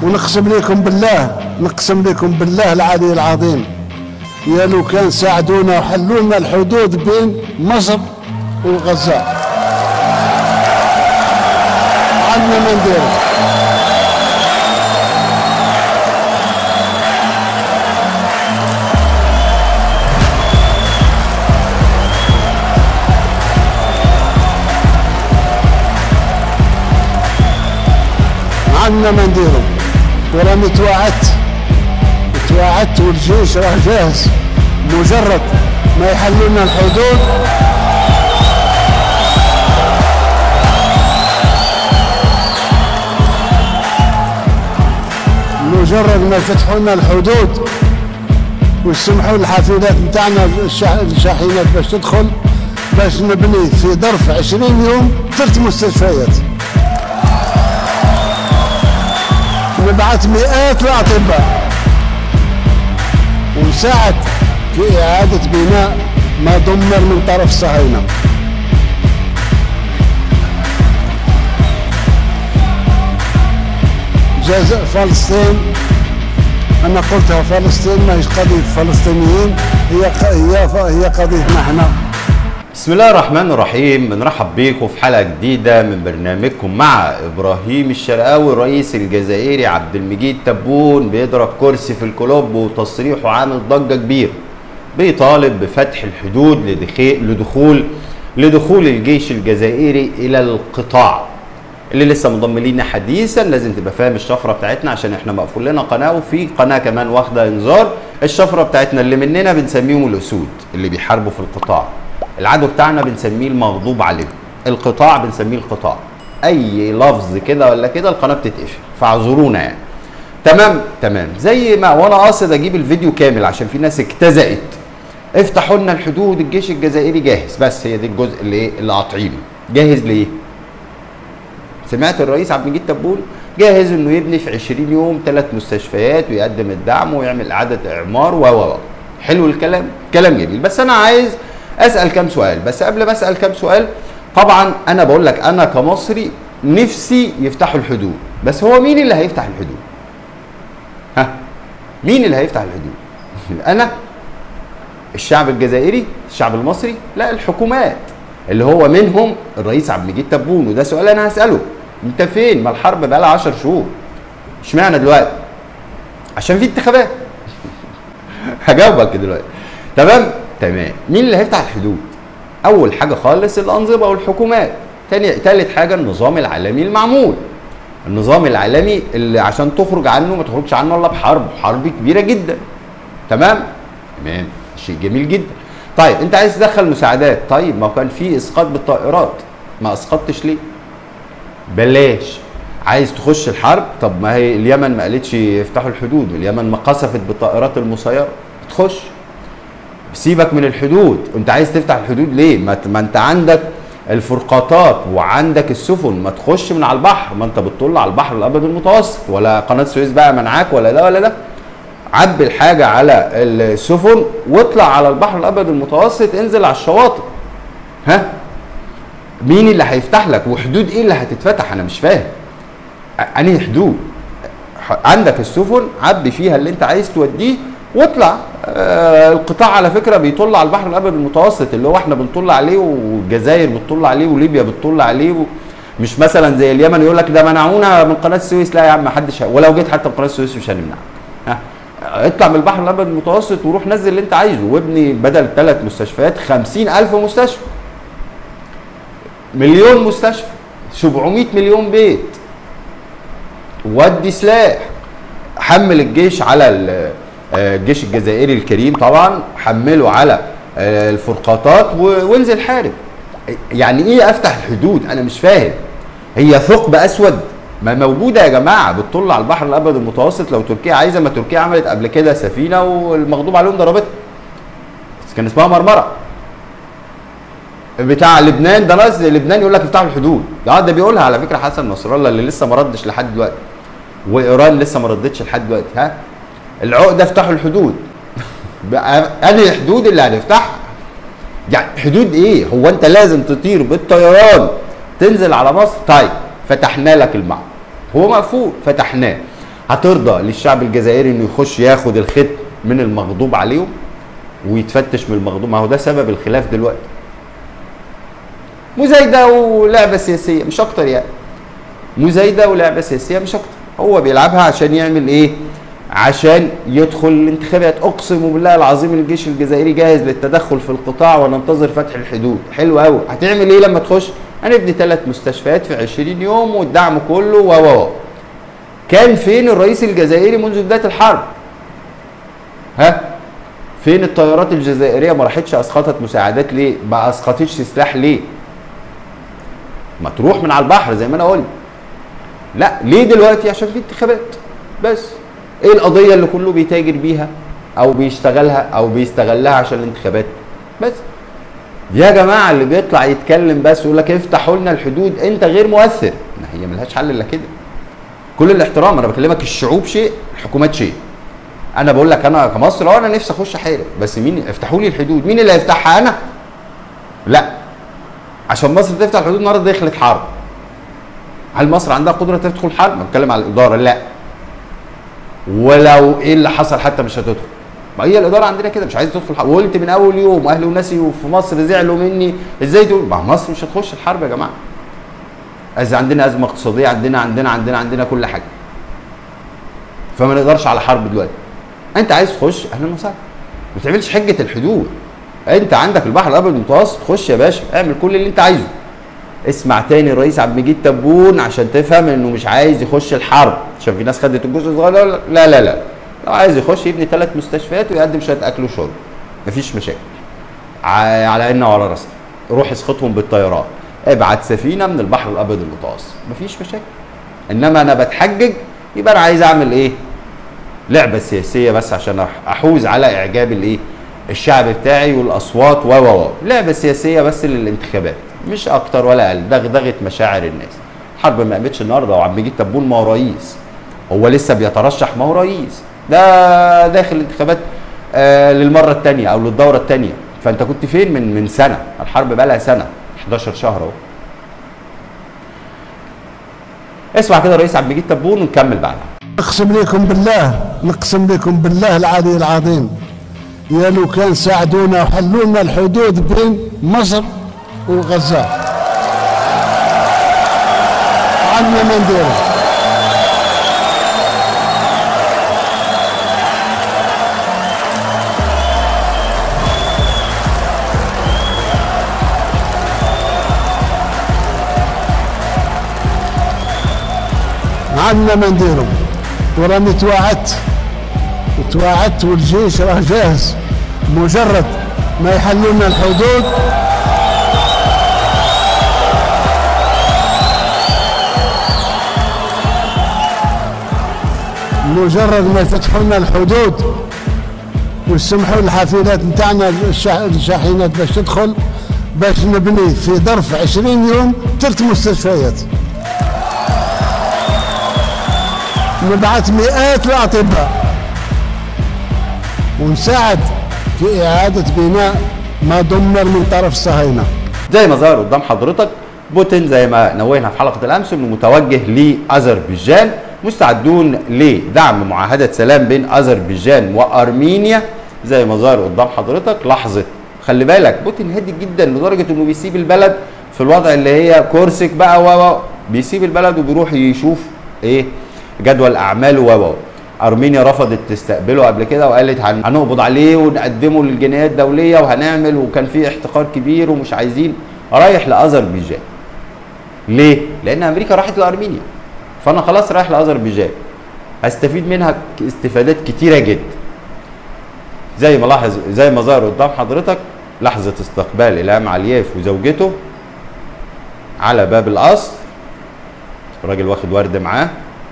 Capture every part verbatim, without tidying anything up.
ونقسم لكم بالله نقسم لكم بالله العلي العظيم، يا لو كان ساعدونا وحلوا لنا الحدود بين مصر وغزة عندنا ما نديروا. عندنا ما نديروا، وراني توعدت توعدت والجيش راه جاهز، مجرد ما يحلوا لنا الحدود مجرد ما يفتحوا لنا الحدود ويسمحوا الحافلات نتاعنا الشاحنات باش تدخل، باش نبني في ظرف عشرين يوم ثلاث مستشفيات، نبعث مئات الاطباء ونساعد في اعاده بناء ما دمر من طرف الصهاينه. جزاء فلسطين انا قلتها، فلسطين ماهيش قضيه فلسطينيين، هي هي هي قضيتنا احنا. بسم الله الرحمن الرحيم، بنرحب بيكم في حلقه جديده من برنامجكم مع ابراهيم الشرقاوي. الرئيس الجزائري عبد المجيد تبون بيضرب كرسي في الكلوب وتصريحه عامل ضجه كبيره، بيطالب بفتح الحدود لدخول لدخول الجيش الجزائري الى القطاع. اللي لسه منضم لينا حديثا لازم تبقى فاهم الشفره بتاعتنا، عشان احنا مقفول لنا قناه وفي قناه كمان واخده انذار. الشفره بتاعتنا اللي مننا بنسميهم الاسود اللي بيحاربوا في القطاع، العدو بتاعنا بنسميه المغضوب عليه، القطاع بنسميه القطاع. اي لفظ كده ولا كده القناه بتتقفل، فاعذرونا يعني. تمام تمام. زي ما وانا قاصد اجيب الفيديو كامل عشان في ناس اجتزأت، افتحوا لنا الحدود الجيش الجزائري جاهز، بس هي دي الجزء اللي ايه اللي قاطعينه. جاهز ليه؟ سمعت الرئيس عبد المجيد تبون جاهز انه يبني في عشرين يوم ثلاث مستشفيات ويقدم الدعم ويعمل اعاده اعمار و و حلو الكلام، كلام جميل. بس انا عايز اسال كام سؤال. بس قبل ما اسال كام سؤال، طبعا انا بقول لك انا كمصري نفسي يفتحوا الحدود، بس هو مين اللي هيفتح الحدود؟ ها؟ مين اللي هيفتح الحدود؟ انا؟ الشعب الجزائري؟ الشعب المصري؟ لا، الحكومات اللي هو منهم الرئيس عبد المجيد تبون. وده سؤال انا هساله، انت فين؟ ما الحرب بقى لها عشر شهور، اشمعنى دلوقتي؟ عشان في انتخابات. هجاوبك دلوقتي. تمام؟ تمام. مين اللي هيفتح الحدود؟ اول حاجه خالص الانظمه والحكومات. تاني تالت حاجه النظام العالمي المعمول. النظام العالمي اللي عشان تخرج عنه ما تخرجش عنه الا بحرب، حرب كبيره جدا. تمام؟ تمام، شيء جميل جدا. طيب انت عايز تدخل مساعدات، طيب ما كان في اسقاط بالطائرات، ما اسقطتش ليه؟ بلاش. عايز تخش الحرب، طب ما هي اليمن ما قالتش يفتحوا الحدود، اليمن ما قصفت بالطائرات المسيره، تخش. سيبك من الحدود، انت عايز تفتح الحدود ليه؟ ما انت عندك الفرقاطات وعندك السفن، ما تخش من على البحر، ما انت بتطل على البحر الابيض المتوسط، ولا قناه السويس بقى منعاك ولا ده ولا ده. عبي الحاجه على السفن واطلع على البحر الابيض المتوسط، انزل على الشواطئ. ها؟ مين اللي هيفتح لك؟ وحدود ايه اللي هتتفتح؟ انا مش فاهم. انهي حدود؟ عندك السفن عبي فيها اللي انت عايز توديه واطلع. آه القطاع على فكره بيطل على البحر الابيض المتوسط، اللي هو احنا بنطل عليه والجزائر بتطل عليه وليبيا بتطل عليه، و... مش مثلا زي اليمن يقول لك ده منعونا من قناه السويس. لا يا عم، ما حدش، ولو جيت حتى من قناه السويس مش هنمنعك. ها؟ اطلع من البحر الابيض المتوسط وروح نزل اللي انت عايزه، وابني بدل ثلاث مستشفيات خمسين ألف مستشفى، مليون مستشفى، سبعمائة مليون بيت. ودي سلاح، حمل الجيش على الجيش الجزائري الكريم طبعا، حمله على الفرقاطات وانزل حارب. يعني ايه افتح الحدود؟ انا مش فاهم. هي ثقب اسود ما موجوده يا جماعه بتطل على البحر الابيض المتوسط. لو تركيا عايزه، ما تركيا عملت قبل كده سفينه والمغضوب عليهم ضربتها، بس كان اسمها مرمره. بتاع لبنان ده ناس لبنان يقول لك افتحوا الحدود، ده ده بيقولها على فكره حسن نصر الله اللي لسه ما ردش لحد دلوقتي، وايران لسه ما ردتش لحد دلوقتي. ها؟ العقده افتحوا الحدود. انهي حدود اللي هنفتحها؟ يعني حدود ايه؟ هو انت لازم تطير بالطيران تنزل على مصر؟ طيب فتحنا لك المعبر، هو مقفول فتحناه. هترضى للشعب الجزائري انه يخش ياخد الختم من المغضوب عليهم ويتفتش من المغضوب؟ ما هو ده سبب الخلاف دلوقتي. مزايده ولعبه سياسيه مش اكتر يعني. مزايده ولعبه سياسيه مش اكتر. هو بيلعبها عشان يعمل ايه؟ عشان يدخل الانتخابات. اقسم بالله العظيم الجيش الجزائري جاهز للتدخل في القطاع وننتظر فتح الحدود. حلو قوي. هتعمل ايه لما تخش؟ هنبني ثلاث مستشفيات في عشرين يوم والدعم كله و و كان فين الرئيس الجزائري منذ بدايه الحرب؟ ها؟ فين الطيارات الجزائريه؟ ما راحتش اسقطت مساعدات ليه؟ ما اسقطتش سلاح ليه؟ ما تروح من على البحر زي ما انا قلت. لا، ليه دلوقتي؟ عشان في انتخابات بس. ايه القضيه اللي كله بيتاجر بيها او بيشتغلها او بيستغلها عشان الانتخابات بس؟ يا جماعه اللي بيطلع يتكلم بس يقول لك افتحوا لنا الحدود، انت غير مؤثر. هي ملهاش حل الا كده. كل الاحترام، انا بكلمك الشعوب شيء، الحكومات شيء. انا بقول لك انا كمصر اه انا نفسي اخش احارب، بس مين افتحوا لي الحدود؟ مين اللي هيفتحها؟ انا؟ لا. عشان مصر تفتح الحدود النهارده دخلت حرب. هل مصر عندها قدره تدخل حرب؟ انا بتكلم على الاداره. لا. ولو ايه اللي حصل حتى مش هتدخل. ما هي الاداره عندنا كده مش عايزه تدخل حرب. وقلت من اول يوم واهلي وناسي في مصر زعلوا مني، ازاي تقول؟ ما مصر مش هتخش الحرب يا جماعه. اذا عندنا ازمه اقتصاديه، عندنا عندنا عندنا عندنا كل حاجه. فما نقدرش على حرب دلوقتي. انت عايز تخش اهلا وسهلا. ما تعملش حجه الحدود. انت عندك البحر الابيض المتوسط، خش يا باشا اعمل كل اللي انت عايزه. اسمع تاني الرئيس عبد المجيد تبون عشان تفهم انه مش عايز يخش الحرب، عشان في ناس خدت الجزء الصغير. لا لا لا، لو عايز يخش يبني ثلاث مستشفيات ويقدم شويه اكل وشرب، مفيش مشاكل. على عيننا وعلى راسنا. روح اسقطهم بالطيارات، ابعت سفينه من البحر الابيض المتوسط، مفيش مشاكل. انما انا بتحجج يبقى انا عايز اعمل ايه؟ لعبه سياسيه بس عشان احوز على اعجاب الايه؟ الشعب بتاعي والاصوات و و لعبه سياسيه بس للانتخابات، مش اكتر ولا اقل. دغدغه مشاعر الناس. الحرب ما قامتش النهارده، وعبد المجيد تبون ما هو رئيس، هو لسه بيترشح، ما هو رئيس، ده داخل الانتخابات آه للمره الثانيه او للدوره الثانيه. فانت كنت فين من من سنه؟ الحرب بقى لها سنه، حداشر شهر اهو. اسمع كده الرئيس عبد المجيد تبون ونكمل بعدها. نقسم لكم بالله، نقسم لكم بالله العلي العظيم، يا لو كان ساعدونا وحلوا لنا الحدود بين مصر وغزه. عندنا ما نديروا. عندنا ما نديروا. وراني تواعدت تواعدت والجيش راه جاهز، مجرد ما يحلوا لنا الحدود مجرد ما يفتحوا لنا الحدود ويسمحوا الحافلات نتاعنا الشاحنات باش تدخل، باش نبني في ظرف عشرين يوم ثلاث مستشفيات، نبعث مئات الاطباء ونساعد في اعاده بناء ما دمر من طرف الصهاينه. زي ما ظهر قدام حضرتك، بوتين زي ما نوهنا في حلقه الامس انه متوجه لاذربيجان، مستعدون لدعم معاهده سلام بين اذربيجان وارمينيا. زي ما ظهر قدام حضرتك لحظه، خلي بالك بوتين هادي جدا لدرجه انه بيسيب البلد في الوضع اللي هي كورسك بقى و بيسيب البلد وبيروح يشوف ايه جدول اعماله و ارمينيا رفضت تستقبله قبل كده وقالت هنقبض عليه ونقدمه للجنايات الدوليه وهنعمل، وكان في احتقار كبير ومش عايزين. رايح لاذربيجان ليه؟ لان امريكا راحت لارمينيا، فانا خلاص رايح لاذربيجان هستفيد منها استفادات كتيره جدا. زي ما لاحظ زي ما ظهر قدام حضرتك لحظه استقبال إلهام علييف وزوجته على باب القصر، الراجل واخد ورد معاه.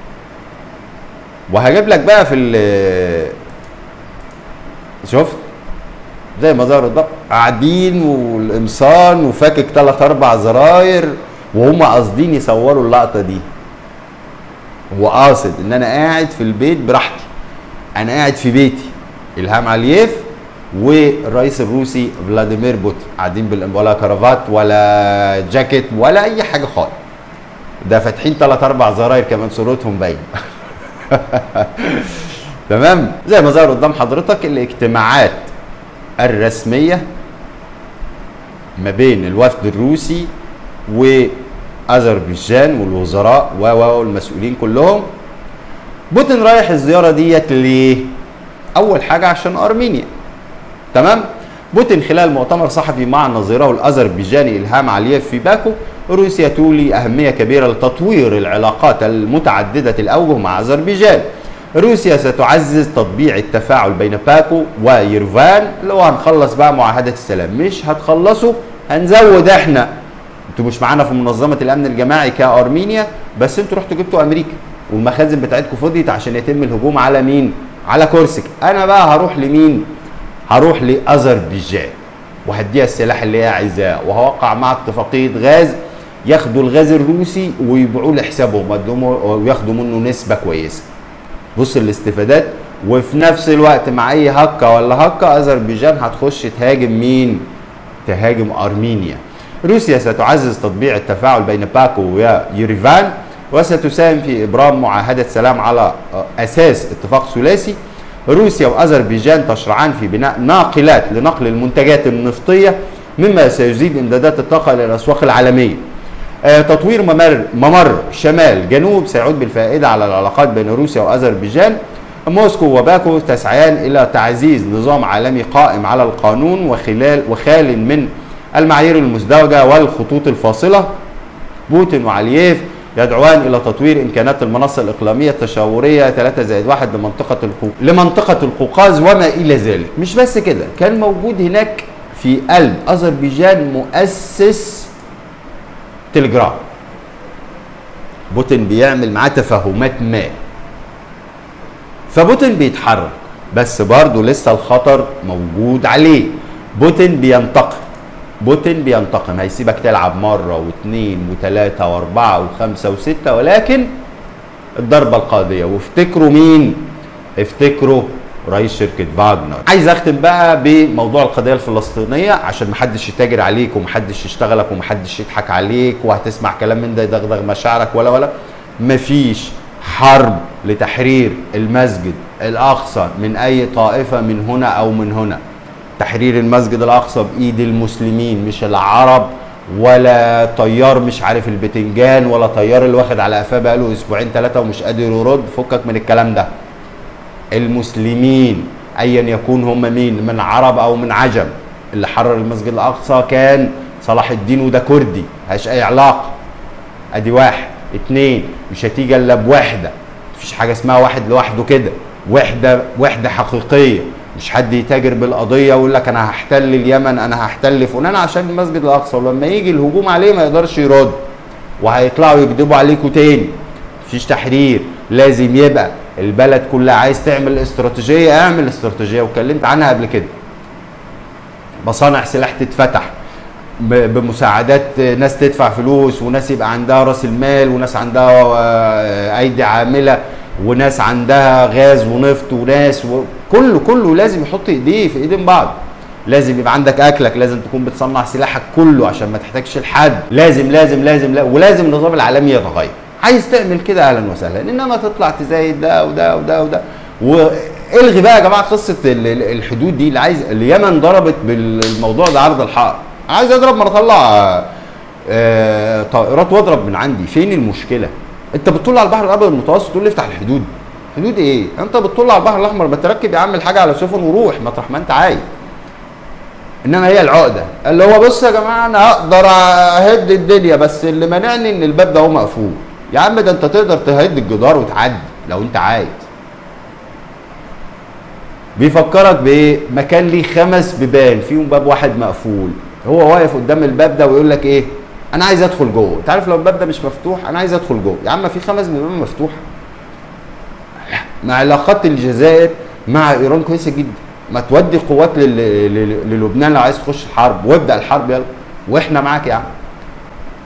وهجيب لك بقى في شفت زي ما ظهر قدام قاعدين والقمصان وفاكك ثلاث اربع زراير وهم قاصدين يصوروا اللقطه دي. هو قاصد ان انا قاعد في البيت براحتي، انا قاعد في بيتي. إلهام علييف والرئيس الروسي فلاديمير بوتين قاعدين بال ولا كرافات ولا جاكيت ولا اي حاجه خالص، ده فاتحين ثلاث اربع زراير كمان صورتهم باينه. تمام. زي ما ظهر قدام حضرتك الاجتماعات الرسميه ما بين الوفد الروسي واذربيجان والوزراء والمسؤولين كلهم. بوتين رايح الزياره ديت ليه؟ اول حاجه عشان ارمينيا. تمام. بوتين خلال مؤتمر صحفي مع نظيره الاذربيجاني إلهام علييف في باكو: روسيا تولي اهميه كبيره لتطوير العلاقات المتعدده الاوجه مع اذربيجان. روسيا ستعزز تطبيع التفاعل بين باكو ويرفان. لو هنخلص بقى معاهده السلام، مش هتخلصوا هنزود احنا. انتوا مش معانا في منظمه الامن الجماعي كارمينيا، بس انتوا رحتوا جبتوا امريكا والمخازن بتاعتكم فضيت عشان يتم الهجوم على مين؟ على كورسك. انا بقى هروح لمين؟ هروح لاذربيجان وهديها السلاح اللي هي عايزاه، وهوقع مع اتفاقيه غاز ياخدوا الغاز الروسي ويبيعوه لحسابهم وياخدوا منه نسبه كويسه. بص الاستفادات. وفي نفس الوقت مع اي هكه ولا هكه اذربيجان هتخش تهاجم مين؟ تهاجم ارمينيا. روسيا ستعزز تطبيع التفاعل بين باكو ويريفان، وستساهم في ابرام معاهده سلام على اساس اتفاق ثلاثي. روسيا واذربيجان تشرعان في بناء ناقلات لنقل المنتجات النفطيه، مما سيزيد امدادات الطاقه الى الاسواق العالميه. آه تطوير ممر ممر شمال جنوب سيعود بالفائده على العلاقات بين روسيا واذربيجان. موسكو وباكو تسعيان الى تعزيز نظام عالمي قائم على القانون وخلال وخال من المعايير المزدوجه والخطوط الفاصله. بوتين وعلييف يدعوان الى تطوير امكانات المنصه الاقليميه التشاوريه ثلاثة زائد واحد لمنطقه القو... لمنطقه القوقاز وما الى ذلك. مش بس كده، كان موجود هناك في قلب اذربيجان مؤسس تليجرام. بوتين بيعمل معاه تفاهمات ما، فبوتين بيتحرك، بس برضه لسه الخطر موجود عليه. بوتين بينتقم. بوتين بينتقم، هيسيبك تلعب مره واثنين وثلاثه واربعه وخمسه وسته، ولكن الضربه القاضيه. وافتكروا مين؟ افتكروا رئيس شركه فاجنر. عايز اختم بقى بموضوع القضيه الفلسطينيه عشان محدش يتاجر عليك ومحدش يشتغلك ومحدش يضحك عليك وهتسمع كلام من ده يدغدغ مشاعرك ولا ولا. مفيش حرب لتحرير المسجد الاقصى من اي طائفه من هنا او من هنا. تحرير المسجد الاقصى بايد المسلمين، مش العرب ولا طيار مش عارف البتنجان ولا طيار اللي واخد على قفاه بقاله اسبوعين ثلاثه ومش قادر يرد. فكك من الكلام ده. المسلمين ايا يكون هم مين، من عرب او من عجم. اللي حرر المسجد الاقصى كان صلاح الدين، وده كردي ملهاش اي علاقه. ادي واحد. اتنين، مش هتيجي الا بوحده. مفيش حاجه اسمها واحد لوحده كده. وحده وحده حقيقيه، مش حد يتاجر بالقضيه ويقول لك انا هحتل اليمن، انا هحتل فلان عشان المسجد الاقصى، ولما يجي الهجوم عليه ما يقدرش يرد وهيطلعوا يكذبوا عليكوا تاني. مفيش تحرير. لازم يبقى البلد كلها عايز تعمل استراتيجيه، اعمل استراتيجيه واتكلمت عنها قبل كده. مصانع سلاح تتفتح بمساعدات ناس تدفع فلوس، وناس يبقى عندها راس المال، وناس عندها ايدي عامله، وناس عندها غاز ونفط، وناس و... كله كله لازم يحط ايديه في ايدين بعض. لازم يبقى عندك اكلك، لازم تكون بتصنع سلاحك كله عشان ما تحتاجش لحد. لازم لازم لازم لا. ولازم النظام العالمي يتغير. عايز تعمل كده اهلا وسهلا، انما تطلع تزايد ده وده وده وده. والغي بقى يا جماعه قصه الحدود دي. اللي عايز اليمن ضربت بالموضوع ده عرض الحائط. عايز اضرب ما اطلع آه طائرات واضرب من عندي. فين المشكله؟ انت بتطل على البحر الابيض المتوسط تقول لي افتح الحدود. حدود ايه؟ انت بتطل على البحر الاحمر، بتركب يا عم الحاجه على سفن وروح مطرح ما انت عايز. انما هي العقده اللي هو بص يا جماعه انا اقدر اهد الدنيا، بس اللي مانعني ان الباب ده هو مقفول. يا عم ده انت تقدر تهد الجدار وتعدي لو انت عايز. بيفكرك بايه؟ مكان ليه خمس بيبان فيهم باب واحد مقفول. هو واقف قدام الباب ده ويقول لك ايه؟ انا عايز ادخل جوه. انت عارف لو الباب ده مش مفتوح انا عايز ادخل جوه. يا عم في خمس بيبان مفتوحه. مع علاقات الجزائر مع ايران كويسه جدا. ما تودي قوات للبنان لو عايز تخش الحرب، وابدا الحرب يلا واحنا معاك يا عم.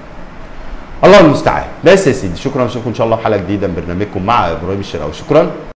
الله المستعان. بس يا سيدي شكرا، اشوفكم ان شاء الله في حلقه جديده من برنامجكم مع ابراهيم الشرقاوي. شكرا.